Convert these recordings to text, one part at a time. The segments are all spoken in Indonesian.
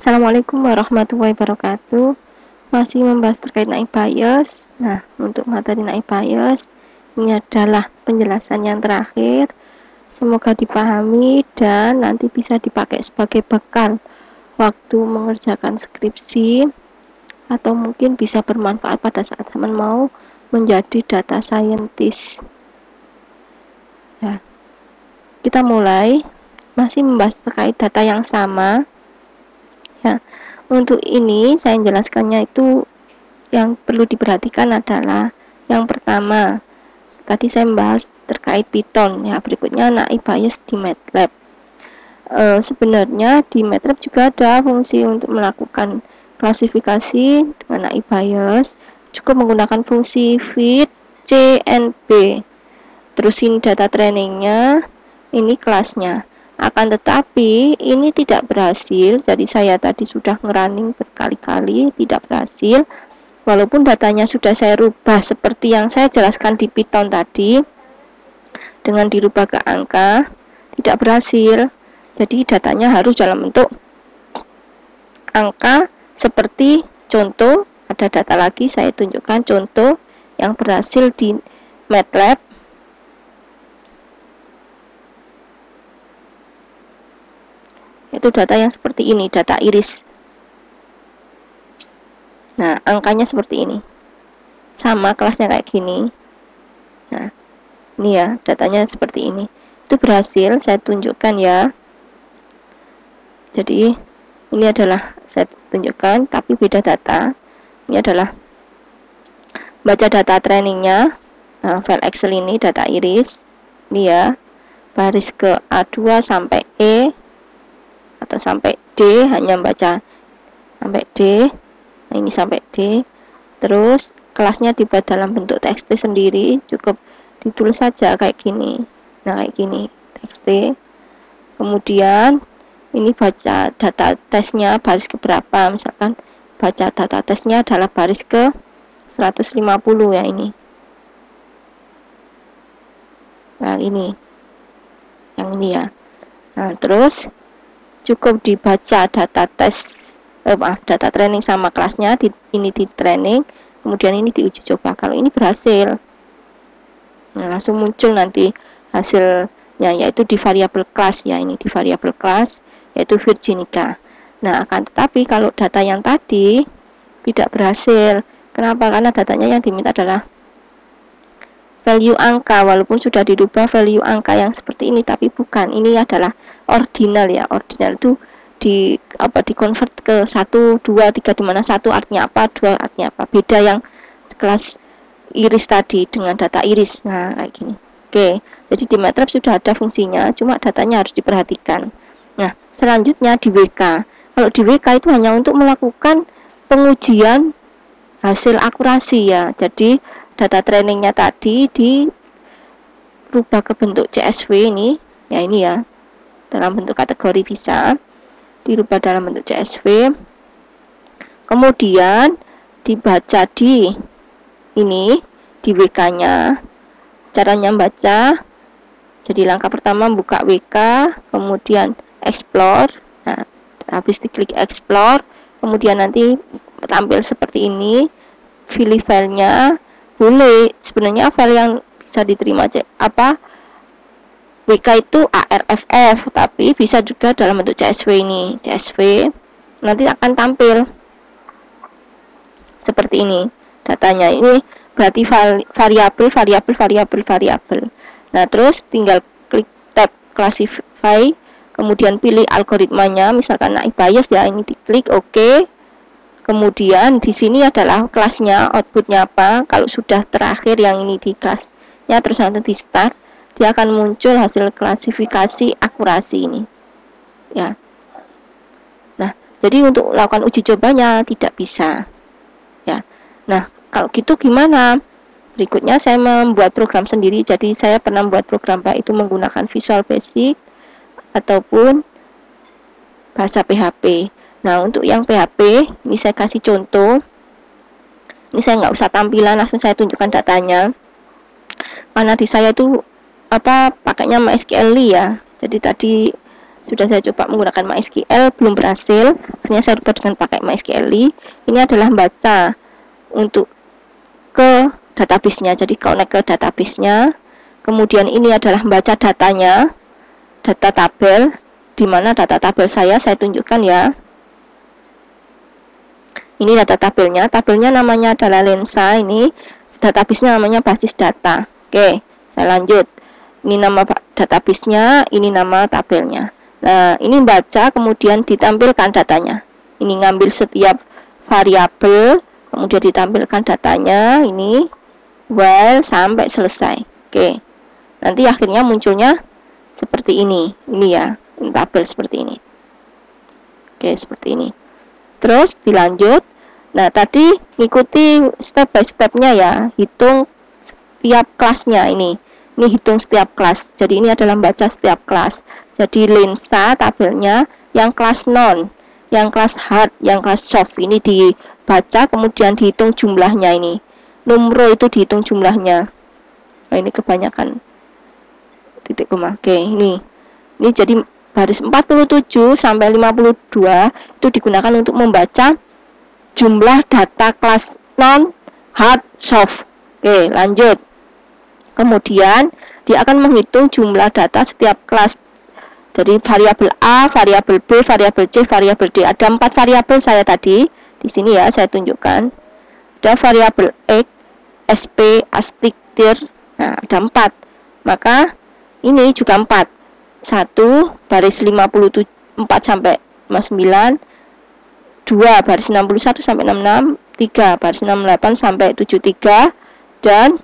Assalamualaikum warahmatullahi wabarakatuh. Masih membahas terkait naik bias. Nah, untuk materi naik bias ini adalah penjelasan yang terakhir. Semoga dipahami dan nanti bisa dipakai sebagai bekal waktu mengerjakan skripsi, atau mungkin bisa bermanfaat pada saat teman mau menjadi data scientist. Ya, kita mulai. Masih membahas terkait data yang sama. Ya, untuk ini saya menjelaskannya itu yang perlu diperhatikan adalah yang pertama, tadi saya membahas terkait Python. Ya, berikutnya naik bias di MATLAB. Sebenarnya di MATLAB juga ada fungsi untuk melakukan klasifikasi dengan naik bias. Cukup menggunakan fungsi fit cnb. Terus ini data trainingnya, ini kelasnya. Akan tetapi ini tidak berhasil, jadi saya tadi sudah ngerunning berkali-kali, tidak berhasil. Walaupun datanya sudah saya rubah seperti yang saya jelaskan di Python tadi, dengan dirubah ke angka, tidak berhasil. Jadi datanya harus dalam bentuk angka, seperti contoh, ada data lagi saya tunjukkan contoh yang berhasil di MATLAB. Itu data yang seperti ini, data iris. Nah, angkanya seperti ini. Sama kelasnya kayak gini. Nah, ini ya, datanya seperti ini. Itu berhasil, saya tunjukkan ya. Jadi, ini adalah saya tunjukkan, tapi beda data. Ini adalah baca data trainingnya. Nah, file Excel ini data iris. Ini ya, baris ke A2 sampai E atau sampai D, hanya baca sampai D. Nah, ini sampai D. Terus kelasnya dibuat dalam bentuk txt sendiri, cukup ditulis saja kayak gini. Nah, kayak gini txt. Kemudian ini baca data tesnya baris ke berapa, misalkan baca data tesnya adalah baris ke 150 ya ini. Nah, ini yang ini ya. Nah, terus cukup dibaca data tes, data training sama kelasnya, ini di training, kemudian ini diuji coba. Kalau ini berhasil, nah, langsung muncul nanti hasilnya, yaitu di variabel kelas ya, ini di variabel kelas, yaitu Virginica. Nah, akan tetapi kalau data yang tadi tidak berhasil. Kenapa? Karena datanya yang diminta adalah value angka, walaupun sudah dirubah value angka yang seperti ini, tapi bukan, ini adalah ordinal ya. Ordinal itu di convert ke 1, 2, 3, dimana 1 artinya apa, 2 artinya apa. Beda yang kelas iris tadi dengan data iris. Nah, kayak gini. Oke, jadi di MATLAB sudah ada fungsinya, cuma datanya harus diperhatikan. Nah, selanjutnya di WK. Kalau di WK itu hanya untuk melakukan pengujian hasil akurasi ya. Jadi data trainingnya tadi dirubah ke bentuk CSV ini, ya ini ya, dalam bentuk kategori bisa dirubah dalam bentuk CSV, kemudian dibaca di ini, di WK-nya. Caranya membaca, jadi langkah pertama buka WK, kemudian explore. Nah, habis diklik explore, kemudian nanti tampil seperti ini, pilih filenya. Boleh, sebenarnya file yang bisa diterima WK itu ARFF, tapi bisa juga dalam bentuk CSV ini. CSV nanti akan tampil seperti ini datanya. Ini berarti variabel. Nah, terus tinggal klik tab classify, kemudian pilih algoritmanya, misalkan naik bias ya, ini diklik OK. Kemudian di sini adalah kelasnya, outputnya apa. Kalau sudah terakhir yang ini di kelasnya, terus nanti di start, dia akan muncul hasil klasifikasi akurasi ini. Ya. Nah, jadi untuk lakukan uji cobanya tidak bisa. Ya. Nah, kalau gitu gimana? Berikutnya saya membuat program sendiri. Jadi saya pernah membuat program baik itu menggunakan Visual Basic ataupun bahasa PHP. Nah, untuk yang PHP, ini saya kasih contoh. Ini saya nggak usah tampilan, langsung saya tunjukkan datanya. Karena di saya itu pakainya MySQL ya. Jadi tadi sudah saya coba menggunakan MySQL, belum berhasil. Akhirnya saya rubah dengan pakai MySQL. Ini adalah baca untuk ke database-nya, jadi connect ke database-nya. Kemudian ini adalah membaca datanya, data tabel, di mana data tabel saya tunjukkan ya. Ini data tabelnya, namanya adalah Lensa, ini database-nya namanya basis data. Oke, saya lanjut. Ini nama database-nya, ini nama tabelnya. Nah, ini baca, kemudian ditampilkan datanya. Ini ngambil setiap variabel, kemudian ditampilkan datanya, ini while sampai selesai. Oke, nanti akhirnya munculnya seperti ini ya, ini tabel seperti ini. Oke, seperti ini. Terus dilanjut. Nah, tadi ngikuti step by stepnya ya, hitung setiap kelasnya ini hitung setiap kelas. Jadi ini adalah membaca setiap kelas. Jadi Lensa tabelnya yang kelas non, yang kelas hard, yang kelas soft ini dibaca, kemudian dihitung jumlahnya ini. Numero itu dihitung jumlahnya. Nah, ini kebanyakan titik koma. Oke, ini jadi baris 47 sampai 52 itu digunakan untuk membaca jumlah data kelas non, hard, soft. Oke, lanjut. Kemudian dia akan menghitung jumlah data setiap kelas. Jadi variabel A, variabel B, variabel C, variabel D. Ada 4 variabel saya tadi. Di sini ya saya tunjukkan. Ada variabel X, SP, ASTIC, TIR. Nah, ada 4. Maka ini juga 4. 1 baris 54 sampai 59, 2 baris 61 sampai 66, 3 baris 68 sampai 73, dan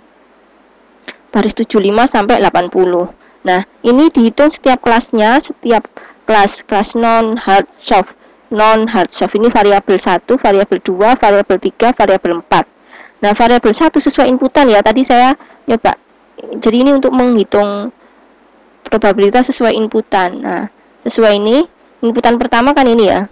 baris 75 sampai 80. Nah, ini dihitung setiap kelasnya, setiap kelas non hard soft. Non hard soft ini variabel 1, variabel 2, variabel 3, variabel 4. Nah, variabel 1 sesuai inputan ya. Tadi saya nyoba. Jadi ini untuk menghitung probabilitas sesuai inputan. Nah, sesuai ini, inputan pertama kan ini ya.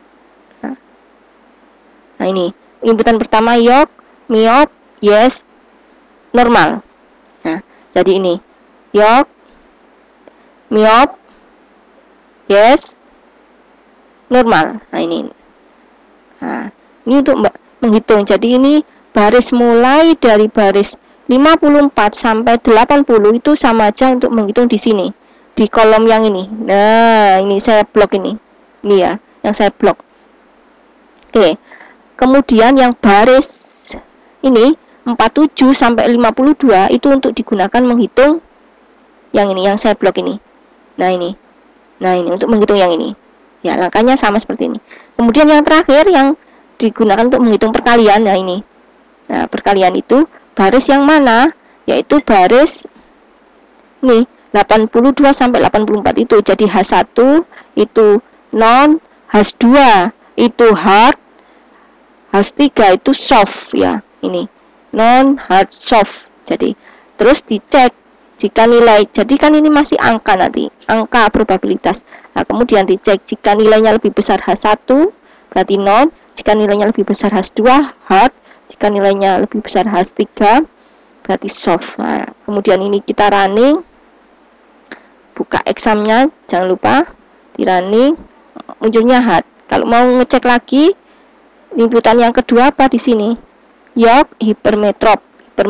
Nah, ini inputan pertama yok, miop, yes, normal. Nah, jadi ini yok, miop, yes, normal. Nah, ini untuk menghitung. Jadi ini baris mulai dari baris 54 sampai 80 itu sama aja untuk menghitung di sini, di kolom yang ini. Nah, ini saya blok ini ya, yang saya blok. Oke, kemudian yang baris ini 47 sampai 52 itu untuk digunakan menghitung yang ini, yang saya blok ini. Nah, ini untuk menghitung yang ini. Ya, langkahnya sama seperti ini. Kemudian yang terakhir yang digunakan untuk menghitung perkalian. Nah, ini. Nah, perkalian itu baris yang mana? Yaitu baris ini 82 sampai 84 itu. Jadi H1 itu non, H2 itu hard, H3 itu soft ya. Ini non hard soft. Jadi terus dicek jika nilai, jadi kan ini masih angka, nanti angka probabilitas. Nah, kemudian dicek jika nilainya lebih besar H1 berarti non, jika nilainya lebih besar H2 hard, jika nilainya lebih besar H3 berarti soft. Nah, kemudian ini kita running, buka examnya, jangan lupa di running, munculnya hard. Kalau mau ngecek lagi inputan yang kedua apa di sini? Yok, hypermetrop,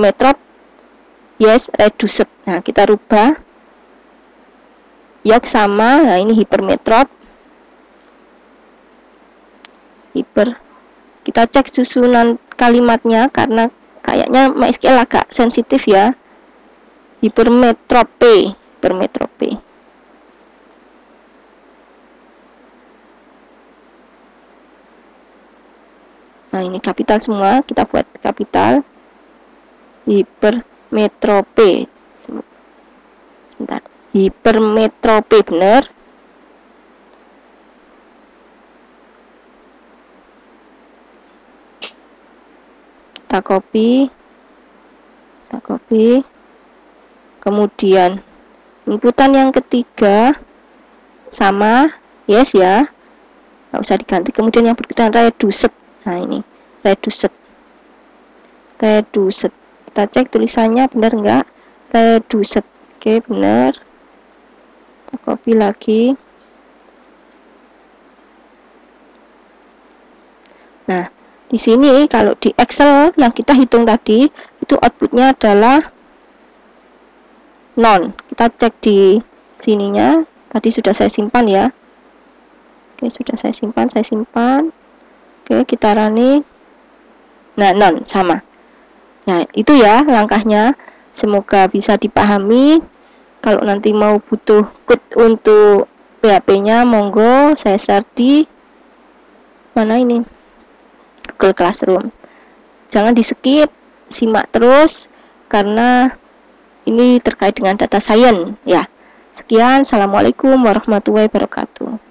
yes, reduced. Nah, kita rubah yok sama, nah ini hypermetrop, kita cek susunan kalimatnya karena kayaknya MySQL agak sensitif ya. Hypermetrope. Nah, ini kapital semua, kita buat kapital. Hypermetrope. Sebentar. Hypermetrope benar. Kita copy. Kemudian inputan yang ketiga sama, yes ya, nggak usah diganti. Kemudian yang berikutnya reduced. Nah, ini reduced. Kita cek tulisannya benar enggak? Reduced. Oke, benar. Kita copy lagi. Di sini kalau di Excel yang kita hitung tadi itu outputnya adalah non. Kita cek di sininya, tadi sudah saya simpan ya. Oke, sudah saya simpan. Oke, kita running. Nah, non sama. Nah, itu ya langkahnya. Semoga bisa dipahami. Kalau nanti mau butuh code untuk PHP-nya, monggo saya share di mana ini? Google Classroom. Jangan di skip, simak terus karena ini terkait dengan data science ya. Sekian, assalamualaikum warahmatullahi wabarakatuh.